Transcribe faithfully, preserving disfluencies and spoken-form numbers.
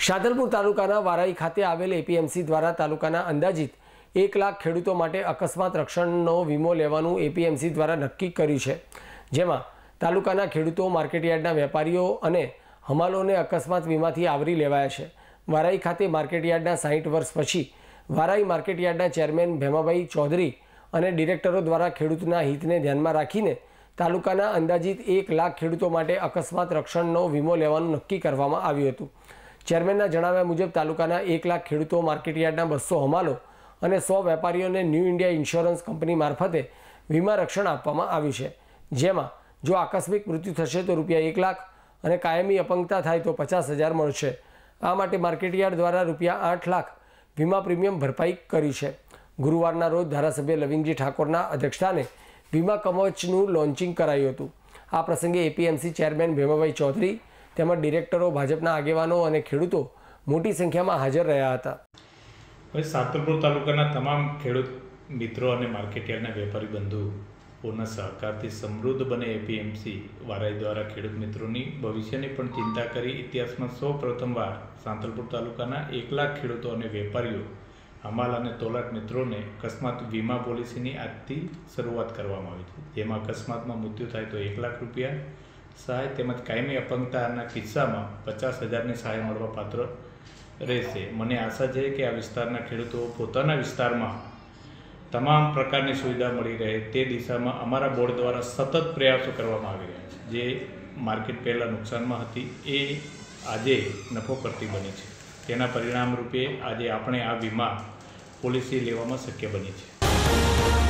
શાદલપુર તાલુકાના વારાઈ ખાતે આવેલ એપીએમસી દ્વારા તાલુકાના અંદાજિત એક લાખ ખેડૂતો માટે અકસ્માત રક્ષણનો વીમો લેવાનું એપીએમસી દ્વારા નક્કી કર્યું છે, જેમાં તાલુકાના ખેડૂતો, માર્કેટયાર્ડના વેપારીઓ અને હમાલોને અકસ્માત વીમાથી આવરી લેવાયા છે। વારાઈ ખાતે માર્કેટયાર્ડના સાઠ વર્ષ પછી વારાઈ માર્કેટયાર્ડના ચેરમેન ભેમાભાઈ ચૌધરી અને ડિરેક્ટરો દ્વારા ખેડૂતના હિતને ધ્યાનમાં રાખીને તાલુકાના અંદાજિત એક લાખ ખેડૂતો માટે અકસ્માત રક્ષણનો વીમો લેવાનું નક્કી કરવામાં આવ્યું હતું। ચેરમેનના જણાવ્યા મુજબ તાલુકાના એક લાખ ખેડૂતો, માર્કેટયાર્ડના બસો હમાલો અને સો વેપારીઓને ન્યૂ ઇન્ડિયા ઇન્સ્યોરન્સ કંપની મારફતે વીમા રક્ષણ આપવામાં આવ્યું છે, જેમાં જો આકસ્મિક મૃત્યુ થશે તો રૂપિયા એક લાખ અને કાયમી અપંગતા થાય તો પચાસ હજાર મળશે। આ માટે માર્કેટયાર્ડ દ્વારા રૂપિયા આઠ લાખ વીમા પ્રીમિયમ ભરપાઈ કરી છે। ગુરુવારના રોજ ધારાસભ્ય લવિંગજી ઠાકોરના અધ્યક્ષસ્થાને વીમા કવચનું લોન્ચિંગ કરાયું હતું। આ પ્રસંગે એપીએમસી ચેરમેન ભેમાભાઈ ચૌધરી તેમજ ડિરેક્ટરો, ભાજપના આગેવાનો અને ખેડૂતો મોટી સંખ્યામાં હાજર રહ્યા હતા। હવે શાદલપુર તાલુકાના તમામ ખેડૂત મિત્રો અને માર્કેટયાર્ડના વેપારી બંધુઓના સહકારથી સમૃદ્ધ બને એપીએમસી વારાઈ દ્વારા ખેડૂત મિત્રોની ભવિષ્યની પણ ચિંતા કરી ઇતિહાસમાં સૌ પ્રથમવાર શાદલપુર તાલુકાના એક લાખ ખેડૂતો અને વેપારીઓ, હમાલ અને તોલાટ મિત્રોને અકસ્માત વીમા પોલિસીની આજથી શરૂઆત કરવામાં આવી છે, જેમાં અકસ્માતમાં મૃત્યુ થાય તો એક લાખ રૂપિયા સહાય તેમજ કાયમી અપંગતાના કિસ્સામાં પચાસ હજારની સહાય મળવા પાત્ર રહેશે। મને આશા છે કે આ વિસ્તારના ખેડૂતો પોતાના વિસ્તારમાં તમામ પ્રકારની સુવિધા મળી રહે તે દિશામાં અમારા બોર્ડ દ્વારા સતત પ્રયાસો કરવામાં આવી રહ્યા છે। જે માર્કેટ પહેલાં નુકસાનમાં હતી એ આજે નફો કરતી બની છે, તેના પરિણામ રૂપે આજે આપણે આ વીમા પોલિસી લેવામાં શક્ય બની છે।